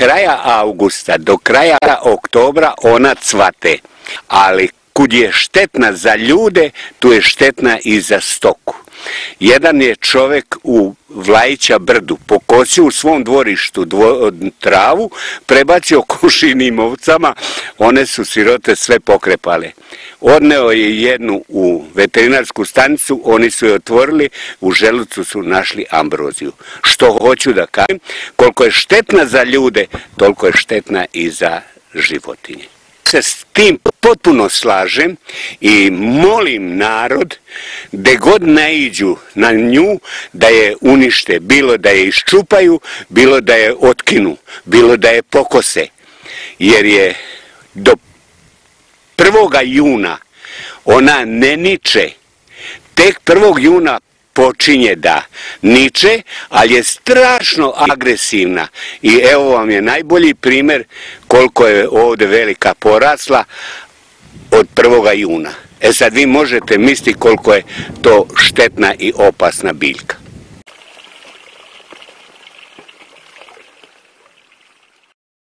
kraja augusta, do kraja oktobra ona cvate, ali kud je štetna za ljude, tu je štetna i za stoku. Jedan je čovjek u Vlajića brdu pokosio u svom dvorištu travu, prebacio košinim ovcama, one su sirote sve pokrepale. Odneo je jednu u veterinarsku stanicu, oni su je otvorili, u želucu su našli ambroziju. Što hoću da kažem, koliko je štetna za ljude, toliko je štetna i za životinje. Se s tim potpuno slažem i molim narod gde god naiđu na nju da je unište, bilo da je iščupaju, bilo da je otkinu, bilo da je pokose, jer je do 1. juna ona ne niče, tek 1. juna počinje da niče, ali je strašno agresivna i evo vam je najbolji primjer koliko je ovdje velika porasla od 1. juna. E sad vi možete misliti koliko je to štetna i opasna biljka.